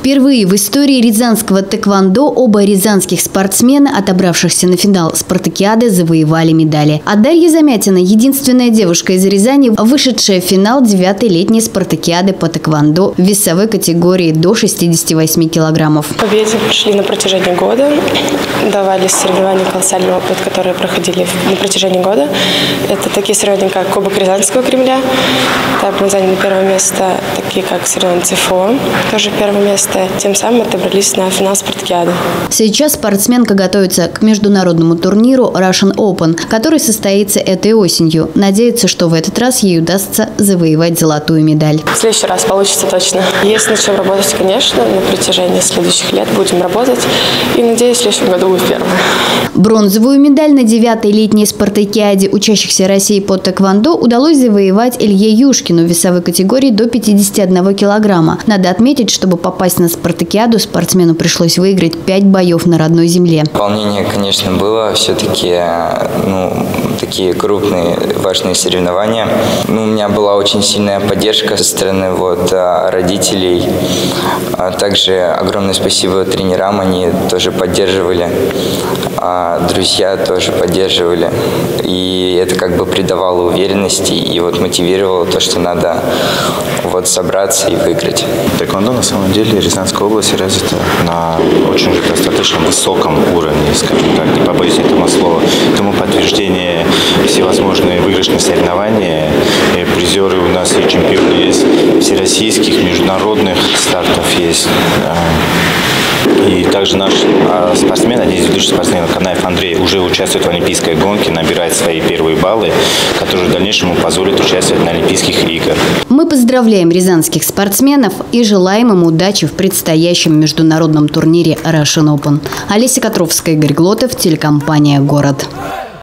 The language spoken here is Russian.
Впервые в истории рязанского тэквондо оба рязанских спортсмена, отобравшихся на финал спартакиады, завоевали медали. А Дарья Замятина – единственная девушка из Рязани, вышедшая в финал 9-й летней спартакиады по тэквондо в весовой категории до 68 килограммов. Победы пришли на протяжении года. Давались соревнования колоссальный опыт, которые проходили на протяжении года. Это такие соревнования, как Кубок Рязанского Кремля. Так мы заняли первое место, такие как соревнования ЦФО, тоже первое место. Тем самым отобрались на финал спартакиады. Сейчас спортсменка готовится к международному турниру Russian Open, который состоится этой осенью. Надеется, что в этот раз ей удастся завоевать золотую медаль. В следующий раз получится точно. Есть над чем работать, конечно, на протяжении следующих лет будем работать. И надеюсь, в следующем году будет первая. Бронзовую медаль на 9-й летней спартакиаде учащихся России по тэквондо удалось завоевать Илье Юшкину в весовой категории до 51 килограмма. Надо отметить, чтобы попасть на спартакиаду, спортсмену пришлось выиграть 5 боев на родной земле. Волнение, конечно, было. Все-таки такие крупные, важные соревнования. У меня была очень сильная поддержка со стороны родителей. Также огромное спасибо тренерам, они тоже поддерживали. Друзья тоже поддерживали. И это как бы придавало уверенности и мотивировало то, что надо собраться и выиграть. Тэквондо на самом деле Рязанская область развита на очень же достаточно высоком уровне, скажем так, не побоюсь этого слова. Тому подтверждение всевозможные выигрышные соревнования, и призеры у нас и чемпионы есть всероссийских, международных стартов есть. И также наш спортсмен, один из ведущих спортсменов, Канаев Андрей, уже участвует в олимпийской гонке, набирает свои первые баллы, которые в дальнейшем ему позволят участвовать на Олимпийских играх. Мы поздравляем рязанских спортсменов и желаем им удачи в предстоящем международном турнире Russian Open. Олеся Котровская, Игорь Глотов, телекомпания «Город».